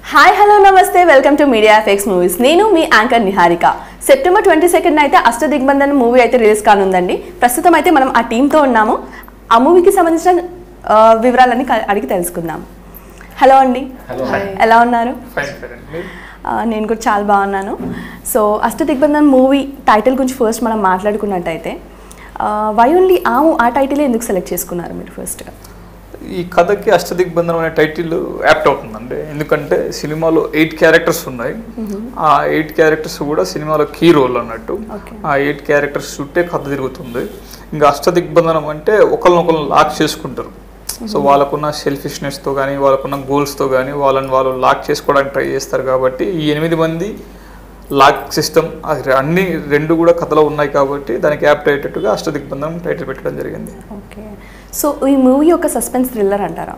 Hi hello నమస్తే welcome to MediaFX movies. నేను మీ యాంకర్ నిహారిక. సెప్టెంబర్ 22న అయితే అష్టదిగ్బంధనం మూవీ అయితే రిలీజ్ కానుందండి. ప్రస్తుతం అయితే మనం ఆ టీంతో ఉన్నాము. ఆ మూవీకి సంబంధించిన వివరాలన్నీ అడిగి తెలుసుకుందాం. హలో అండి, ఎలా ఉన్నారు? నేను కూడా చాలా బాగున్నాను. సో అష్టదిగ్బంధనం మూవీ టైటిల్ గురించి ఫస్ట్ మనం మాట్లాడుకున్నట్టయితే వై ఓన్లీ ఆ టైటిల్ ఎందుకు సెలెక్ట్ చేసుకున్నారు మీరు ఫస్ట్గా? ఈ కథకి అష్టదిగ్బంధనం అనే టైటిల్ యాప్ట్ అవుతుందండి. ఎందుకంటే సినిమాలో 8 క్యారెక్టర్స్ ఉన్నాయి. ఆ 8 క్యారెక్టర్స్ కూడా సినిమాలో కీ రోల్ అన్నట్టు. ఆ 8 క్యారెక్టర్స్ చుట్టే కథ తిరుగుతుంది. ఇంకా అష్టదిగ్బంధనం అంటే ఒకరినొకరు లాక్ చేసుకుంటారు. సో వాళ్ళకున్న సెల్ఫిష్నెస్తో కానీ వాళ్ళకున్న గోల్స్తో కానీ వాళ్ళు లాక్ చేసుకోవడానికి ట్రై చేస్తారు. కాబట్టి ఈ 8 మంది లాక్ సిస్టమ్ అన్ని రెండు కూడా కథలో ఉన్నాయి కాబట్టి దానికి యాప్ట్ అయ్యేటట్టుగా అష్టదిగ్బంధనం టైటిల్ పెట్టడం జరిగింది. ఓకే, సో ఈ మూవీ ఒక సస్పెన్స్ థ్రిల్లర్ అంటారా?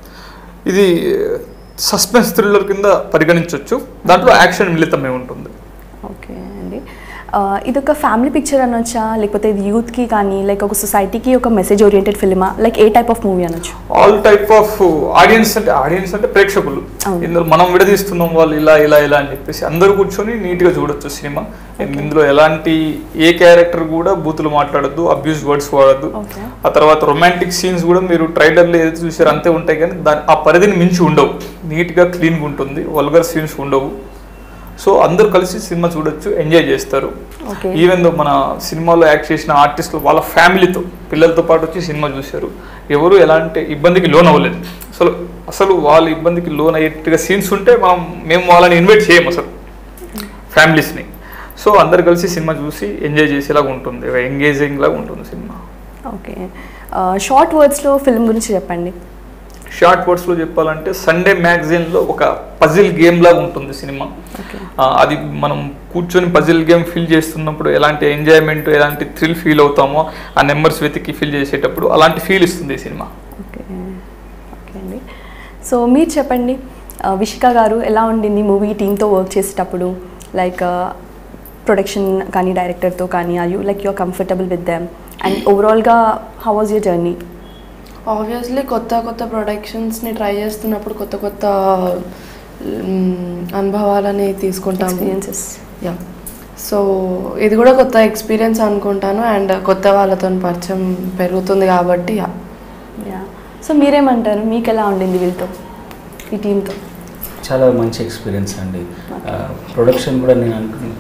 ఇది సస్పెన్స్ థ్రిల్లర్ కింద పరిగణించవచ్చు. దాంట్లో యాక్షన్ మిళితమే ఉంటుంది. ఓకే అండి, ఇదొక ఫ్యామిలీ పిక్చర్ అనొచ్చా, లేకపోతే ఇది యూత్కి కానీ లైక్ ఒక సొసైటీకి ఒక మెసేజ్ ఓరియంటెడ్ ఫిల్మా, like a type of movie అనొచ్చు? ఆల్ టైప్ ఆఫ్ ఆడియన్స్ అంటే ప్రేక్షకులు. ఇందులో మనం విడదీస్తున్నాం వాళ్ళు ఇలా అని చెప్పేసి అందరూ కూర్చొని నీట్గా చూడొచ్చు సినిమా. ఇందులో ఎలాంటి ఏ క్యారెక్టర్ కూడా బూతులు మాట్లాడద్దు, అబ్యూస్ వర్డ్స్ వాడద్దు. ఆ తర్వాత రొమాంటిక్ సీన్స్ కూడా మీరు ట్రైలర్లో ఏదైతే చూసారో అంతే ఉంటాయి, కానీ ఆ పరిధిని మించి ఉండవు. నీట్గా క్లీన్గా ఉంటుంది, వల్గర్ సీన్స్ ఉండవు. సో అందరూ కలిసి సినిమా చూడొచ్చు, ఎంజాయ్ చేస్తారు. ఈవెన్ దో మన సినిమాలో యాక్ట్ చేసిన ఆర్టిస్టులు వాళ్ళ ఫ్యామిలీతో పిల్లలతో పాటు వచ్చి సినిమా చూశారు. ఎవరు ఎలాంటి ఇబ్బందికి లోన్ అవ్వలేదు. అసలు వాళ్ళ ఇబ్బందికి లోన్ అయ్యేట్టుగా సీన్స్ ఉంటే మేము వాళ్ళని ఇన్వైట్ చేయము అసలు ఫ్యామిలీస్ని. సో అందరు కలిసి సినిమా చూసి ఎంజాయ్ చేసేలాగా ఉంటుంది, ఎంగేజింగ్ లాగా ఉంటుంది సినిమా. ఓకే, షార్ట్ వర్డ్స్లో ఫిల్మ్ గురించి చెప్పండి. షార్ట్ వర్డ్స్లో చెప్పాలంటే సండే మ్యాగజైన్లో ఒక పజిల్ గేమ్ లాగా ఉంటుంది సినిమా. అది మనం కూర్చొని పజిల్ గేమ్ ఫీల్ చేస్తున్నప్పుడు ఎలాంటి ఎంజాయ్మెంట్, ఎలాంటి థ్రిల్ ఫీల్ అవుతామో ఆ నెంబర్స్ వెతికి ఫీల్ చేసేటప్పుడు అలాంటి ఫీల్ ఇస్తుంది సినిమా. ఓకే అండి, సో మీరు చెప్పండి, విషిక గారు ఎలా ఉండింది మూవీ టీంతో వర్క్ చేసేటప్పుడు? లైక్ ప్రొడక్షన్ కానీ డైరెక్టర్తో కానీ you comfortable with them and ఓవరాల్గా how was your journey? Obviously కొత్త ప్రొడక్షన్స్ని ట్రై చేస్తున్నప్పుడు కొత్త అనుభవాలని తీసుకుంటాం, ఎక్స్పీరియన్సెస్. సో ఇది కూడా కొత్త ఎక్స్పీరియన్స్ అనుకుంటాను. అండ్ కొత్త వాళ్ళతో పరిచయం పెరుగుతుంది కాబట్టి సో మీరేమంటారు, మీకు ఎలా ఉండింది వీళ్ళతో, ఈ టీంతో? చాలా మంచి ఎక్స్పీరియన్స్ అండి. ప్రొడక్షన్ కూడా నేను అనుకున్నాను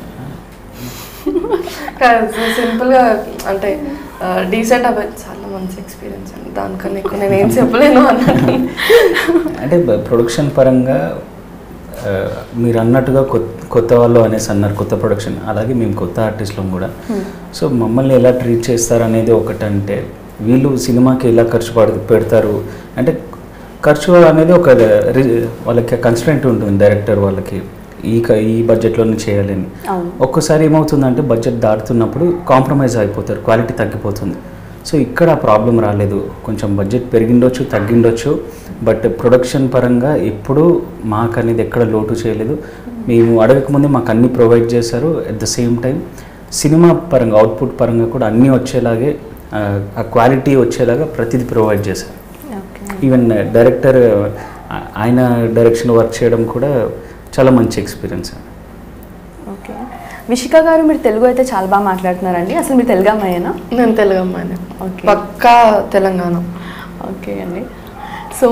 సింపుల్గా అంటే డీసెంట్ అబ్బాయి, చాలా మంచి ఎక్స్పీరియన్స్ అండి. దానికన్నా ఎక్కువ నేను ఏం చెప్పలేను అన్నట్టు. అంటే ప్రొడక్షన్ పరంగా మీరు అన్నట్టుగా కొత్త వాళ్ళు అనేసి అన్నారు, కొత్త ప్రొడక్షన్. అలాగే మేము కొత్త ఆర్టిస్టులం కూడా. సో మమ్మల్ని ఎలా ట్రీట్ చేస్తారు అనేది ఒకటంటే, వీళ్ళు సినిమాకి ఎలా ఖర్చు పెడతారు అంటే, ఖర్చు అనేది ఒక వాళ్ళకి కన్స్టెంట్ ఉంటుంది డైరెక్టర్ వాళ్ళకి, ఈ బడ్జెట్లోనే చేయాలని. ఒక్కసారి ఏమవుతుందంటే బడ్జెట్ దాటుతున్నప్పుడు కాంప్రమైజ్ అయిపోతారు, క్వాలిటీ తగ్గిపోతుంది. సో ఇక్కడ ఆ ప్రాబ్లం రాలేదు. కొంచెం బడ్జెట్ పెరిగిండొచ్చు, తగ్గిండొచ్చు, బట్ ప్రొడక్షన్ పరంగా ఎప్పుడూ మాకు అనేది ఎక్కడ లోటు చేయలేదు. మేము అడగకముందే మాకు అన్నీ ప్రొవైడ్ చేశారు. అట్ ద సేమ్ టైం సినిమా పరంగా అవుట్పుట్ పరంగా కూడా అన్నీ వచ్చేలాగే, ఆ క్వాలిటీ వచ్చేలాగా ప్రతిదీ ప్రొవైడ్ చేశారు. ఈవెన్ డైరెక్టర్ ఆయన డైరెక్షన్ వర్క్ చేయడం కూడా చాలా మంచి ఎక్స్పీరియన్స్. ఓకే, విషిక గారు మీరు తెలుగు అయితే చాలా బాగా మాట్లాడుతున్నారండి. అసలు మీరు తెలుగు అమ్మాయేనా? నేను తెలుగు అమ్మాయినే, పక్కా తెలంగాణ. ఓకే అండి, సో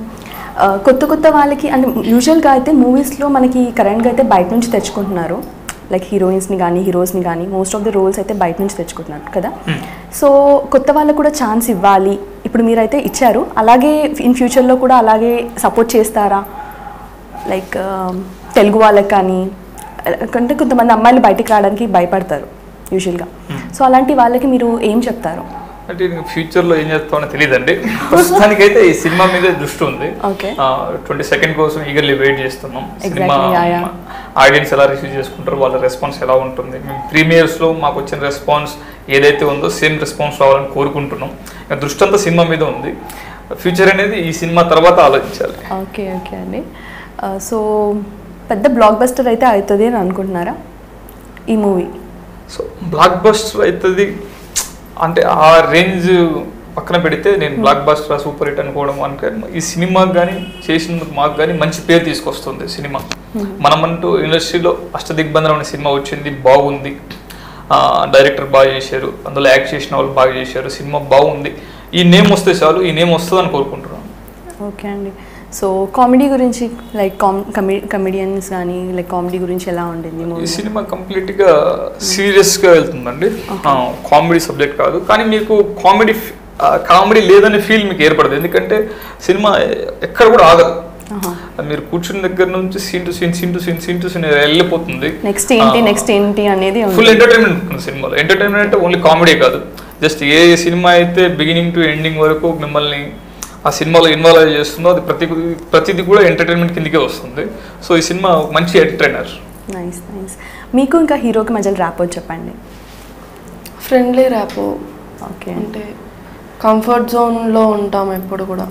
కొత్త వాళ్ళకి అంటే యూజువల్గా అయితే మూవీస్లో మనకి కరెంట్గా అయితే బయట నుంచి తెచ్చుకుంటున్నారు, లైక్ హీరోయిన్స్ని కానీ హీరోస్ని కానీ మోస్ట్ ఆఫ్ ద రోల్స్ అయితే బయట నుంచి తెచ్చుకుంటున్నారు కదా. సో కొత్త వాళ్ళకు కూడా ఛాన్స్ ఇవ్వాలి, ఇప్పుడు మీరైతే ఇచ్చారు, అలాగే ఇన్ ఫ్యూచర్లో కూడా అలాగే సపోర్ట్ చేస్తారా? లైక్ తెలుగు వాళ్ళకి కానీ, అంటే కొంతమంది అమ్మాయిలు బయటికి రావడానికి భయపడతారు యూజువల్గా. సో అలాంటి వాళ్ళకి మీరు ఏం చెప్తారు? అంటే ఫ్యూచర్లో ఏం చేస్తామని తెలియదండి. ప్రస్తుతానికైతే ఈ సినిమా మీద దృష్టి ఉంది. 22nd కోసం ఈగర్లీ వెయిట్ చేస్తున్నాం. సినిమా ఆడియన్స్ ఎలా రిసీవ్ చేసుకుంటారు, వాళ్ళ రెస్పాన్స్ ఎలా ఉంటుంది. మేము ప్రీమియర్స్లో మాకు వచ్చిన రెస్పాన్స్ ఏదైతే ఉందో సేమ్ రెస్పాన్స్ రావాలని కోరుకుంటున్నాం. దృష్టి అంతా సినిమా మీద ఉంది. ఫ్యూచర్ అనేది ఈ సినిమా తర్వాత ఆలోచించాలి. ఓకే అండి, సో పెద్ద బ్లాక్ బస్టర్ అయితే అవుతుంది అని అనుకుంటున్నారా ఈ మూవీ? సో బ్లాక్ బస్టర్ అవుతుంది అంటే ఆ రేంజ్ పక్కన పెడితే నేను బ్లాక్ బాస్టర్ సూపర్ హిట్ అనుకోవడం అంటే ఈ సినిమాకి కానీ చేసినందుకు మాకు కానీ మంచి పేరు తీసుకొస్తుంది సినిమా. మనమంటూ ఇండస్ట్రీలో అష్టదిగ్బంధనం అనే సినిమా వచ్చింది, బాగుంది, డైరెక్టర్ బాగా చేశారు, అందులో యాక్ట్ చేసిన వాళ్ళు బాగా చేశారు, సినిమా బాగుంది, ఈ నేమ్ వస్తే చాలు, ఈ నేమ్ వస్తుందని కోరుకుంటున్నాను. ఓకే అండి. సో కామెడీ గురించి లైక్ కమెడియన్స్ కానీ లైక్ కామెడీ గురించి ఎలా ఉండింది? ఈ సినిమా కంప్లీట్గా సీరియస్గా వెళ్తుందండి, కామెడీ సబ్జెక్ట్ కాదు. కానీ మీకు కామెడీ లేదనే ఫీల్ మీకు ఏర్పడదు, ఎందుకంటే సినిమా ఎక్కడ కూడా ఆగదు. మీరు కూర్చున్న దగ్గర నుంచి సీన్ టు సీన్ వెళ్ళిపోతుంది. నెక్స్ట్ ఏంటి అనేది ఫుల్ ఎంటర్టైన్మెంట్ ఉంటుంది సినిమాలో. ఎంటర్టైన్మెంట్ అంటే ఓన్లీ కామెడీ కాదు, జస్ట్ ఏ సినిమా అయితే బిగినింగ్ టు ఎండింగ్ వరకు మిమ్మల్ని ఆ సినిమాలో ఇన్వాల్వ్ చేస్తుందో అది ప్రతిదీ కూడా ఎంటర్టైన్మెంట్ కిందకే వస్తుంది. సో ఈ సినిమా మంచి ఎంటర్టైనర్. నైస్. మీకు ఇంకా హీరోకి మధ్యలో ర్యాపో చెప్పండి. Friendly rapport. ఓకే. అంటే కంఫర్ట్ జోన్లో ఉంటాం ఎప్పుడు కూడా.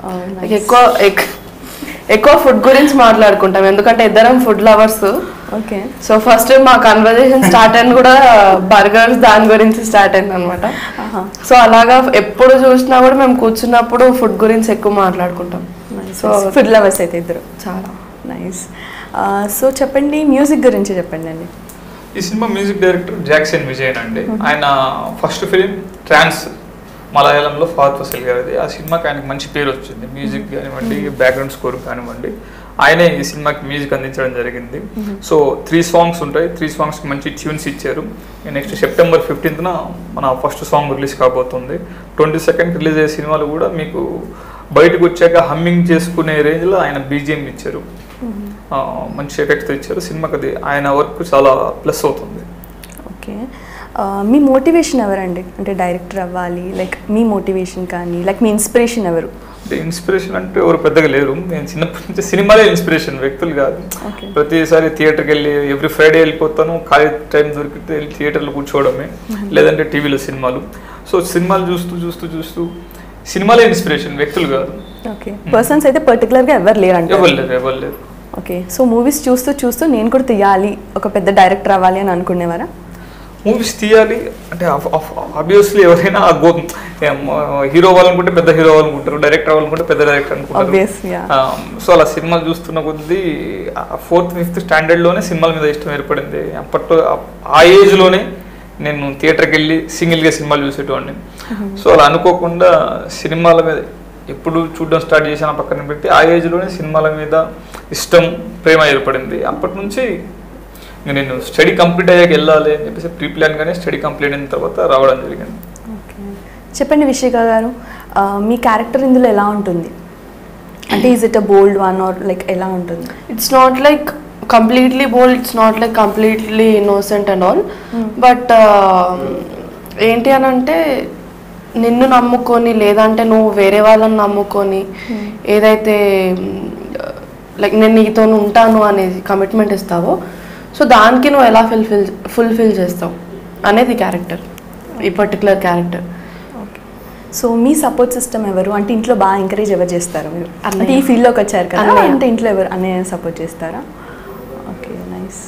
ఎక్కువ ఫుడ్ గురించి మాట్లాడుకుంటాం, ఎందుకంటే ఇద్దరం food lovers. Okay. So first మా కన్వర్జేషన్ స్టార్ట్ అయింది కూడా బర్గర్స్ దాని గురించి స్టార్ట్ అయింది అనమాట. సో అలాగా ఎప్పుడు చూసినా కూడా మేము కూర్చున్నప్పుడు ఫుడ్ గురించి ఎక్కువ మాట్లాడుకుంటాం. సో ఫుడ్ లవర్స్ అయితే ఇద్దరు. చాలా నైస్. సో చెప్పండి, మ్యూజిక్ గురించి చెప్పండి అండి. ఈ సినిమా మ్యూజిక్ డైరెక్టర్ జాక్సన్ విజయన్ అండి. ఆయన ఫస్ట్ ఫిలిం ట్రాన్స్ మలయాళంలో ఫాత్ ఫసల్ గారిది. ఆ సినిమాకి ఆయనకు మంచి పేరు వచ్చింది, మ్యూజిక్ కానివ్వండి, బ్యాక్గ్రౌండ్ స్కోర్ కానివ్వండి, ఆయనే ఈ సినిమాకి మ్యూజిక్ అందించడం జరిగింది. సో 3 సాంగ్స్ ఉంటాయి, 3 సాంగ్స్కి మంచి ట్యూన్స్ ఇచ్చారు. నెక్స్ట్ సెప్టెంబర్ 15th మన ఫస్ట్ సాంగ్ రిలీజ్ కాబోతుంది. 22nd రిలీజ్ అయ్యే సినిమాలు కూడా మీకు బయటకు వచ్చాక హమ్మింగ్ చేసుకునే రేంజ్లో ఆయన బీజిఎం ఇచ్చారు, మంచి ఎఫెక్ట్తో ఇచ్చారు. సినిమాకి అది ఆయన వర్క్ చాలా ప్లస్ అవుతుంది. ఓకే. మీ మోటివేషన్ ఎవరండి? అంటే డైరెక్టర్ అవ్వాలి, లైక్ మీ మోటివేషన్ కానీ లైక్ మీ ఇన్స్పిరేషన్ ఎవరు? అంటే ఇన్స్పిరేషన్ అంటే ఎవరు పెద్దగా లేరు. నేను చిన్నప్పటి నుంచి సినిమాలే ఇన్స్పిరేషన్, వ్యక్తులు కాదు. ప్రతిసారి థియేటర్కి వెళ్ళి ఎవ్రీ ఫ్రైడే వెళ్ళిపోతాను, ఖాళీ టైం దొరికితే వెళ్ళి థియేటర్లో కూర్చోవడమే, లేదంటే టీవీలో సినిమాలు. సో సినిమాలు చూస్తూ సినిమాలే ఇన్స్పిరేషన్, వ్యక్తులు కాదు. ఓకే. పర్సన్స్ అయితే పర్టికులర్గా ఎవరు లేరు అంటే? ఎవరు లేరు. ఓకే. సో మూవీస్ చూస్తూ నేను కూడా తీయాలి, ఒక పెద్ద డైరెక్టర్ అవ్వాలి అని అనుకునేవారా? మూవీస్ తీయాలి అంటే ఆబ్వియస్లీ ఎవరైనా హీరో అవ్వాలనుకుంటే పెద్ద హీరో అవ్వాలనుకుంటారు, డైరెక్టర్ అవ్వాలనుకుంటే పెద్ద డైరెక్టర్ అనుకుంటారు. సో అలా సినిమాలు చూస్తున్న కొద్దీ 4th 5th స్టాండర్డ్లోనే సినిమాల మీద ఇష్టం ఏర్పడింది. అప్పట్లో ఆ ఏజ్లోనే నేను థియేటర్కి వెళ్ళి సింగిల్గా సినిమాలు చూసేటవాడిని. సో అలా అనుకోకుండా సినిమాల మీద ఎప్పుడు చూడడం స్టార్ట్ చేశాను పక్కన పెట్టి, ఆ ఏజ్లోనే సినిమాల మీద ఇష్టం, ప్రేమ ఏర్పడింది. అప్పటి నుంచి నేను స్టడీ కంప్లీట్ అయ్యాక వెళ్ళాలి అని చెప్పేసి ప్రీ ప్లాన్గానే స్టడీ కంప్లీట్ అయిన తర్వాత రావడం జరిగింది. ఓకే. చెప్పండి విషిక గారు, మీ క్యారెక్టర్ ఇందులో ఎలా ఉంటుంది? అంటే is it a bold one or like ఎలా ఉంటుంది? It's not like completely bold, it's not like completely innocent and all. But ఏంటి అని అంటే నిన్ను నమ్ముకొని, లేదంటే నువ్వు వేరే వాళ్ళని నమ్ముకొని ఏదైతే లైక్ నేను నీతో ఉంటాను అనేది కమిట్మెంట్ ఇస్తావో, సో దానికి నువ్వు ఎలా ఫుల్ఫిల్ చేస్తావు అనేది క్యారెక్టర్, ఈ పర్టికులర్ క్యారెక్టర్. ఓకే. సో మీ సపోర్ట్ సిస్టమ్ ఎవరు? అంటే ఇంట్లో బాగా ఎంకరేజ్ ఎవరు చేస్తారు? మీరు అంటే ఈ ఫీల్డ్లోకి వచ్చారు కదా, అంటే ఇంట్లో ఎవరు అన్నయ్య సపోర్ట్ చేస్తారా? Okay, nice.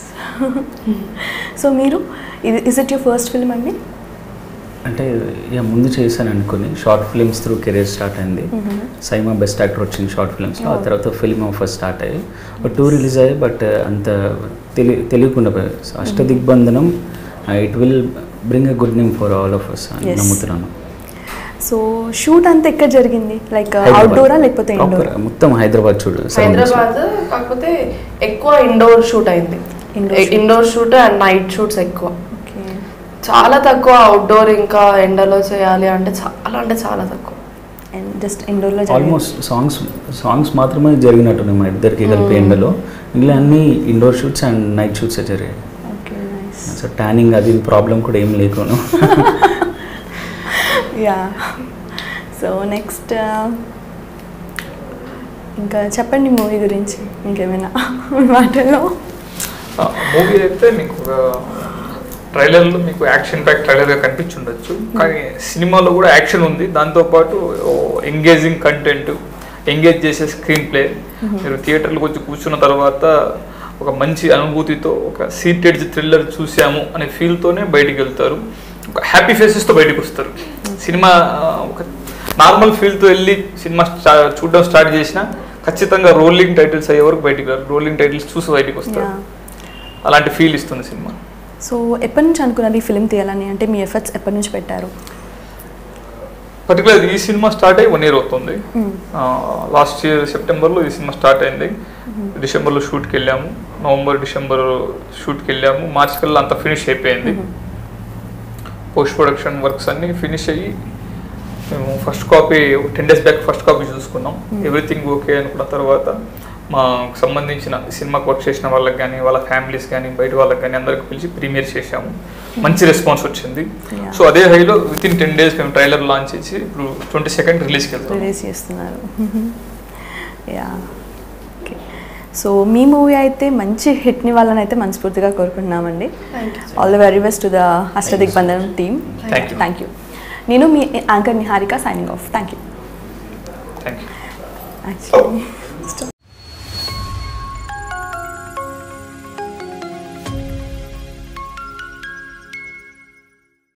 సో మీరు is it your first film అండి? అంటే ముందు చేశాను అనుకుని short films through career start అయింది. సైమా బెస్ట్ యాక్టర్ వచ్చింది షార్ట్ ఫిల్మ్స్లో. ఆ తర్వాత ఫిల్మ్ ఆఫర్ స్టార్ట్ అయ్యాయి, 2 రిలీజ్ అయ్యాయి. బట్ అంత తెలియకుండా Ashtadigbandhanam it will bring a good name for all of us అని నమ్ముతున్నాను. సో షూట్ అంతా ఎక్కడ జరిగింది? లైక్ అవుట్డోరా లేకపోతే ఇండోర్? మొత్తం హైదరాబాద్ షూట్. హైదరాబాద్, కాకపోతే ఎక్కువ ఇండోర్ షూట్ అయింది. Indoor shoot and night shoots ఎక్కువ, చాలా తక్కువ అవుట్డోర్ ఇంకా ఎండలో చేయాలి అంటే చాలా తక్కువ. జస్ట్ ఇండోర్లో ఆల్మోస్ట్ సాంగ్స్ మాత్రమే జరిగినట్టు మా ఇద్దరికి కలిపి ఎండలో, మిగిలిన అన్ని indoor shoots and night shoots జరిగాయి. సో ట్యానింగ్ అది ప్రాబ్లం కూడా ఏం లేకును. యా. సో నెక్స్ట్ ఇంకా చెప్పండి మూవీ గురించి ఇంకేమైనా మాటల్లో. మూవీ అయితే మీకు ట్రైలర్లో మీకు యాక్షన్ ప్యాక్ ట్రైలర్గా కనిపించుండొచ్చు, కానీ సినిమాలో కూడా యాక్షన్ ఉంది, దాంతోపాటు ఎంగేజింగ్ కంటెంట్, ఎంగేజ్ చేసే స్క్రీన్ ప్లే. మీరు థియేటర్లకు వచ్చి కూర్చున్న తర్వాత ఒక మంచి అనుభూతితో ఒక సీటెడ్ థ్రిల్లర్ చూసాము అనే ఫీల్తోనే బయటికి వెళ్తారు, ఒక హ్యాపీ ఫేసెస్తో బయటకు వస్తారు. సినిమా ఒక నార్మల్ ఫీల్తో వెళ్ళి సినిమా చూడడం స్టార్ట్ చేసినా ఖచ్చితంగా రోలింగ్ టైటిల్స్ అయ్యే వరకు బయటికి రారు, రోలింగ్ టైటిల్స్ చూసి బయటికి వస్తారు. అలాంటి ఫీల్ ఇస్తుంది సినిమా. సో ఎప్పటి నుంచి అనుకున్నారు ఈ ఫిల్మ్ తీయాలని, అంటే మీ ఎఫర్ట్స్ ఎప్పటి నుంచి పెట్టారు? పర్టికులర్ ఈ సినిమా స్టార్ట్ అయ్యి 1 year అవుతుంది. లాస్ట్ ఇయర్ సెప్టెంబర్లో ఈ సినిమా స్టార్ట్ అయింది. డిసెంబర్లో షూట్కి వెళ్ళాము, నవంబర్ డిసెంబర్ షూట్కి వెళ్ళాము, మార్చ్ కల్లా అంతా ఫినిష్ అయిపోయింది. పోస్ట్ ప్రొడక్షన్ వర్క్స్ అన్నీ ఫినిష్ అయ్యి మేము first copy 10 days back first copy చూసుకున్నాం. ఎవ్రీథింగ్ ఓకే అనుకున్న తర్వాత మాకు సంబంధించిన సినిమాకి వర్క్ చేసిన వాళ్ళకి కానీ వాళ్ళ ఫ్యామిలీస్ కానీ బయట వాళ్ళకి కానీ అందరికి పిలిచి ప్రీమియర్ చేశాము. మంచి రెస్పాన్స్ వచ్చింది. సో అదే హైలో వితిన్ 10 days మేము ట్రైలర్ లాంచ్ చేసి ఇప్పుడు 22nd రిలీజ్ చేస్తున్నారు. Yeah, okay. సో మీ మూవీ అయితే మంచి హిట్ని వాళ్ళని అయితే మనస్ఫూర్తిగా కోరుకుంటున్నామండి. All the very best to the Ashtadigbandhanam team. Thank you. నేను మీ anchor Niharika signing off. Thank you.